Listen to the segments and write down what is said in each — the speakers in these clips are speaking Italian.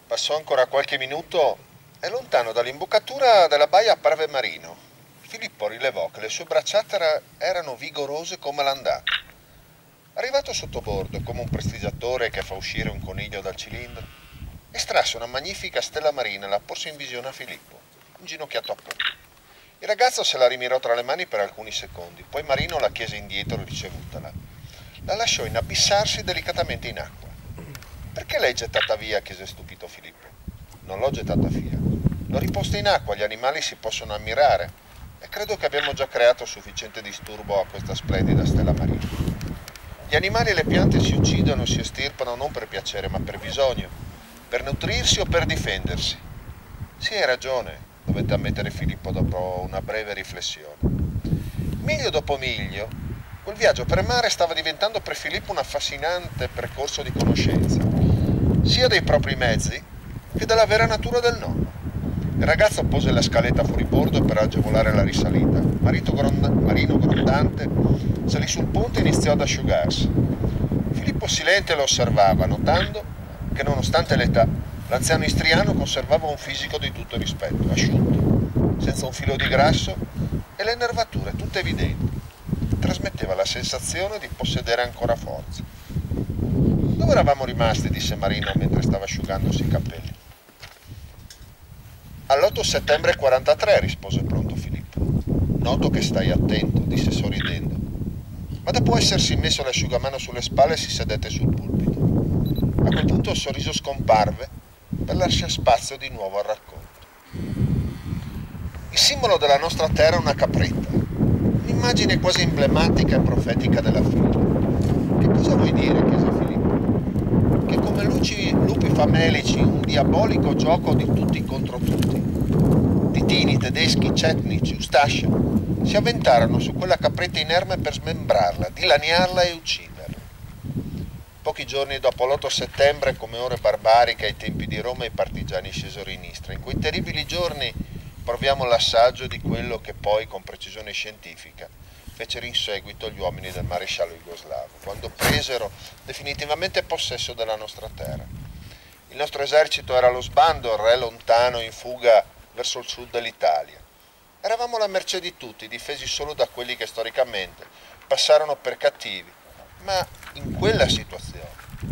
Passò ancora qualche minuto e lontano dall'imboccatura della baia apparve Marino. Filippo rilevò che le sue bracciate erano vigorose come l'andata. Arrivato sottobordo, come un prestigiatore che fa uscire un coniglio dal cilindro, estrasse una magnifica stella marina e la porse in visione a Filippo, inginocchiato a poco. Il ragazzo se la rimirò tra le mani per alcuni secondi, poi Marino la chiese indietro ricevutala. La lasciò inabissarsi delicatamente in acqua. «Perché l'hai gettata via?» chiese stupito Filippo. «Non l'ho gettata via. L'ho riposta in acqua, gli animali si possono ammirare e credo che abbiamo già creato sufficiente disturbo a questa splendida stella marina. Gli animali e le piante si uccidono, si estirpano non per piacere ma per bisogno, per nutrirsi o per difendersi». «Sì, hai ragione», dovette ammettere Filippo dopo una breve riflessione. Miglio dopo miglio, quel viaggio per mare stava diventando per Filippo un affascinante percorso di conoscenza, sia dei propri mezzi che della vera natura del nonno. Il ragazzo pose la scaletta fuori bordo per agevolare la risalita. Marino grondante salì sul ponte e iniziò ad asciugarsi. Filippo silente lo osservava, notando che nonostante l'età, l'anziano istriano conservava un fisico di tutto rispetto, asciutto, senza un filo di grasso e le nervature tutte evidenti. Trasmetteva la sensazione di possedere ancora forza. «Dove eravamo rimasti?» disse Marino mentre stava asciugandosi i capelli. «All'8 settembre 43», rispose pronto Filippo. «Noto che stai attento», disse sorridendo. Ma dopo essersi messo l'asciugamano sulle spalle si sedette sul pulpito. A quel punto il sorriso scomparve per lasciare spazio di nuovo al racconto. «Il simbolo della nostra terra è una capretta, un'immagine quasi emblematica e profetica della fine. Che cosa vuoi dire?» chiese Filippo. «Che come lupi famelici, un diabolico gioco di tutti contro tutti. Titini, tedeschi, cetnici, ustascia si avventarono su quella capretta inerme per smembrarla, dilaniarla e ucciderla. Pochi giorni dopo l'8 settembre, come ore barbariche ai tempi di Roma, i partigiani scesero in Istria. In quei terribili giorni proviamo l'assaggio di quello che poi, con precisione scientifica, fecero in seguito gli uomini del maresciallo jugoslavo, quando presero definitivamente possesso della nostra terra. Il nostro esercito era allo sbando, il re lontano, in fuga verso il sud dell'Italia. Eravamo alla mercé di tutti, difesi solo da quelli che storicamente passarono per cattivi, ma in quella situazione,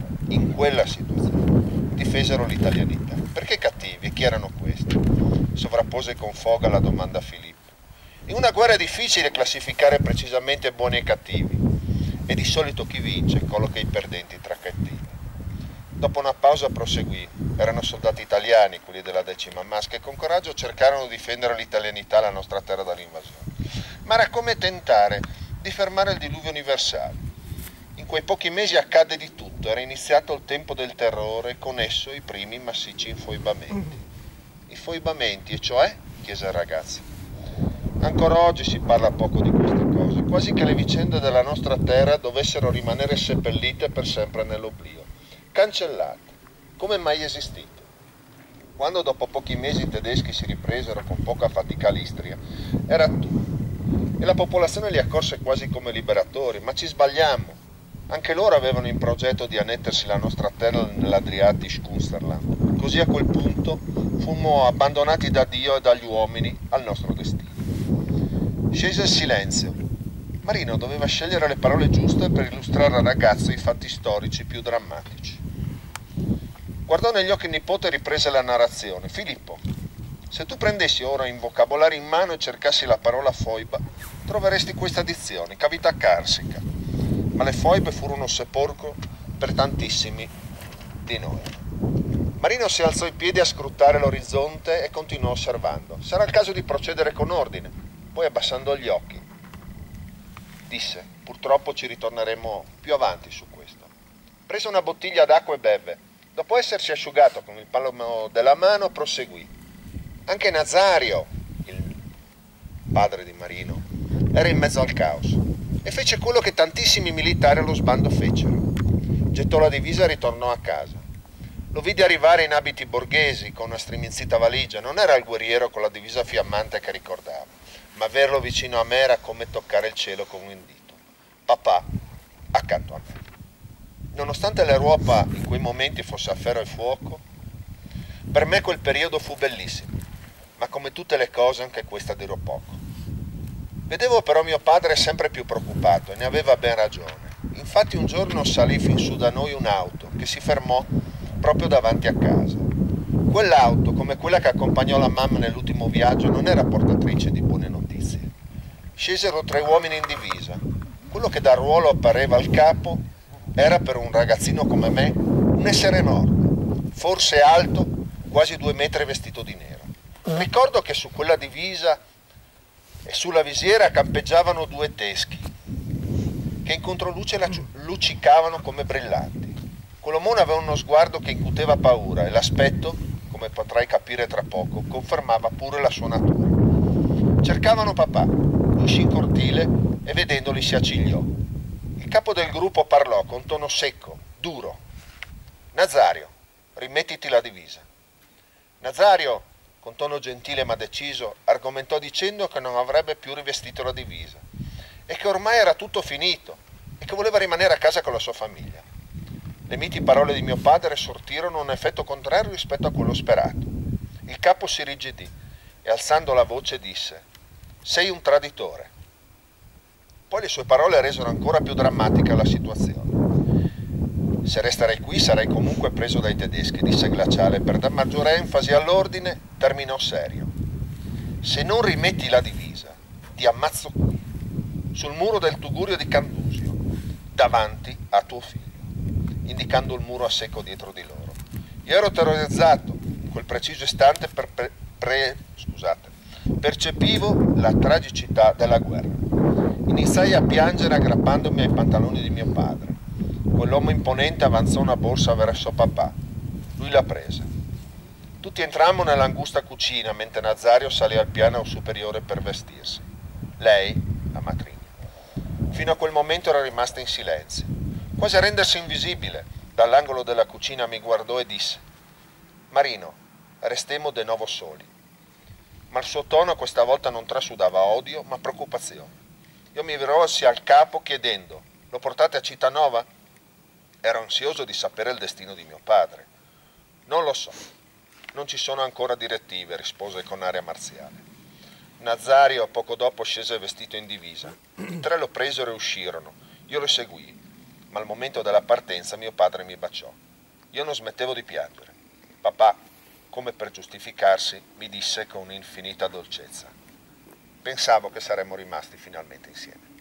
difesero l'italianità. Perché cattivi? Chi erano questi? Sovrappose con foga la domanda a Filippo. In una guerra è difficile classificare precisamente buoni e cattivi, e di solito chi vince colloca i perdenti tra cattivi. Dopo una pausa proseguì. Erano soldati italiani, quelli della 10ª MAS, che con coraggio cercarono di difendere l'italianità, la nostra terra, dall'invasione. Ma era come tentare di fermare il diluvio universale. In quei pochi mesi accadde di tutto, era iniziato il tempo del terrore e con esso i primi massicci infoibamenti. I foibamenti, e cioè? Chiese il ragazzo. Ancora oggi si parla poco di queste cose, quasi che le vicende della nostra terra dovessero rimanere seppellite per sempre nell'oblio, cancellate, come mai esistito. Quando dopo pochi mesi i tedeschi si ripresero con poca fatica all'Istria, era tutto, e la popolazione li accorse quasi come liberatori, ma ci sbagliammo. Anche loro avevano in progetto di annettersi la nostra terra nell'Adriatisch Kunstlerland. Così a quel punto fummo abbandonati da Dio e dagli uomini al nostro destino. Scese il silenzio. Marino doveva scegliere le parole giuste per illustrare al ragazzo i fatti storici più drammatici. Guardò negli occhi il nipote e riprese la narrazione. «Filippo, se tu prendessi ora un vocabolario in mano e cercassi la parola foiba, troveresti questa dizione, cavità carsica. Ma le foibe furono sepolcro per tantissimi di noi». Marino si alzò in piedi a scrutare l'orizzonte e continuò osservando. «Sarà il caso di procedere con ordine». Poi, abbassando gli occhi, disse: «Purtroppo ci ritorneremo più avanti su questo». Prese una bottiglia d'acqua e beve. Dopo essersi asciugato con il palmo della mano, proseguì. Anche Nazario, il padre di Marino, era in mezzo al caos e fece quello che tantissimi militari allo sbando fecero. Gettò la divisa e ritornò a casa. Lo vide arrivare in abiti borghesi, con una striminzita valigia. Non era il guerriero con la divisa fiammante che ricordavo, ma averlo vicino a me era come toccare il cielo con un dito. Papà, accanto a me. Nonostante l'Europa in quei momenti fosse a ferro e fuoco, Per me quel periodo fu bellissimo, ma come tutte le cose anche questa durò poco. Vedevo però mio padre sempre più preoccupato e ne aveva ben ragione. Infatti un giorno salì fin su da noi un'auto che si fermò proprio davanti a casa. Quell'auto, come quella che accompagnò la mamma nell'ultimo viaggio, non era portatrice di buone notizie. Scesero 3 uomini in divisa. Quello che dal ruolo appareva al capo era per un ragazzino come me un essere enorme, forse alto, quasi 2 metri, vestito di nero. Ricordo che su quella divisa e sulla visiera campeggiavano 2 teschi che in controluce luccicavano come brillanti. Quell'omone aveva uno sguardo che incuteva paura e l'aspetto, come potrai capire tra poco, confermava pure la sua natura. Cercavano papà, uscì in cortile e vedendoli si accigliò. Il capo del gruppo parlò con tono secco, duro. Nazario, rimettiti la divisa. Nazario, con tono gentile ma deciso, argomentò dicendo che non avrebbe più rivestito la divisa e che ormai era tutto finito e che voleva rimanere a casa con la sua famiglia. Le miti parole di mio padre sortirono un effetto contrario rispetto a quello sperato. Il capo si irrigidì e alzando la voce disse: «Sei un traditore». Poi le sue parole resero ancora più drammatica la situazione. «Se resterei qui sarei comunque preso dai tedeschi», disse Glaciale, per dar maggiore enfasi all'ordine terminò serio. «Se non rimetti la divisa, ti ammazzo qui, sul muro del Tugurio di Candusio, davanti a tuo figlio», indicando il muro a secco dietro di loro. Io ero terrorizzato, in quel preciso istante percepivo la tragicità della guerra. Iniziai a piangere aggrappandomi ai pantaloni di mio padre. Quell'uomo imponente avanzò una borsa verso papà. Lui la prese. Tutti entrammo nell'angusta cucina, mentre Nazario salì al piano superiore per vestirsi. Lei, la matrigna, fino a quel momento era rimasta in silenzio. Quasi a rendersi invisibile, dall'angolo della cucina mi guardò e disse: «Marino, restemo de nuovo soli». Ma il suo tono questa volta non trasudava odio, ma preoccupazione. Io mi rivolsi al capo chiedendo: «Lo portate a Cittànova?» Ero ansioso di sapere il destino di mio padre. «Non lo so. Non ci sono ancora direttive», rispose con aria marziale. Nazario poco dopo scese vestito in divisa. I 3 lo presero e uscirono. Io lo seguii, ma al momento della partenza mio padre mi baciò. Io non smettevo di piangere. Papà, come per giustificarsi, mi disse con infinita dolcezza: «Pensavo che saremmo rimasti finalmente insieme».